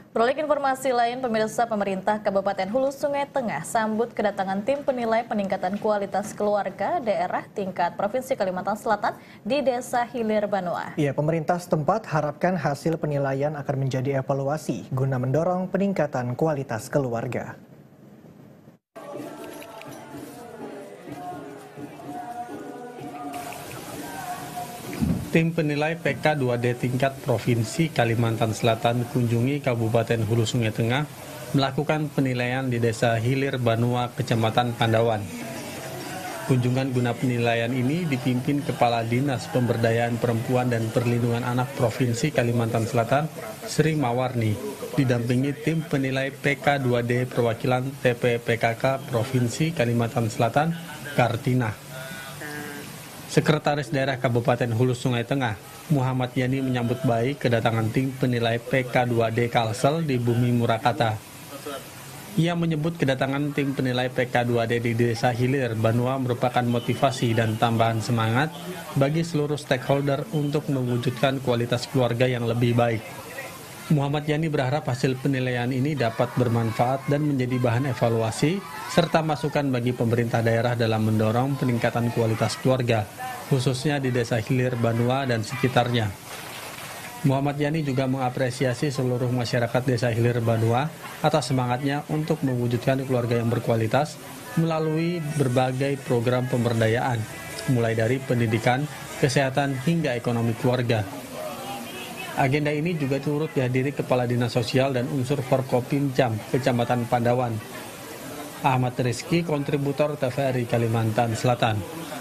Beralih ke informasi lain, pemirsa, pemerintah Kabupaten Hulu Sungai Tengah sambut kedatangan tim penilai peningkatan kualitas keluarga daerah tingkat Provinsi Kalimantan Selatan di Desa Hilir Banua. Ya, pemerintah setempat harapkan hasil penilaian akan menjadi evaluasi guna mendorong peningkatan kualitas keluarga. Tim penilai PK2D tingkat Provinsi Kalimantan Selatan kunjungi Kabupaten Hulu Sungai Tengah melakukan penilaian di Desa Hilir Banua, Kecamatan Pandawan. Kunjungan guna penilaian ini dipimpin Kepala Dinas Pemberdayaan Perempuan dan Perlindungan Anak Provinsi Kalimantan Selatan, Sri Mawarni, didampingi tim penilai PK2D perwakilan TPPKK Provinsi Kalimantan Selatan, Kartina. Sekretaris Daerah Kabupaten Hulu Sungai Tengah, Muhammad Yani menyambut baik kedatangan tim penilai PK2D Kalsel di Bumi Murakata. Ia menyebut kedatangan tim penilai PK2D di Desa Hilir Banua merupakan motivasi dan tambahan semangat bagi seluruh stakeholder untuk mewujudkan kualitas keluarga yang lebih baik. Muhammad Yani berharap hasil penilaian ini dapat bermanfaat dan menjadi bahan evaluasi serta masukan bagi pemerintah daerah dalam mendorong peningkatan kualitas keluarga, khususnya di Desa Hilir Banua dan sekitarnya. Muhammad Yani juga mengapresiasi seluruh masyarakat Desa Hilir Banua atas semangatnya untuk mewujudkan keluarga yang berkualitas melalui berbagai program pemberdayaan, mulai dari pendidikan, kesehatan, hingga ekonomi keluarga. Agenda ini juga turut dihadiri Kepala Dinas Sosial dan unsur Forkopimjam Kecamatan Pandawan, Ahmad Rizky, kontributor TVRI Kalimantan Selatan.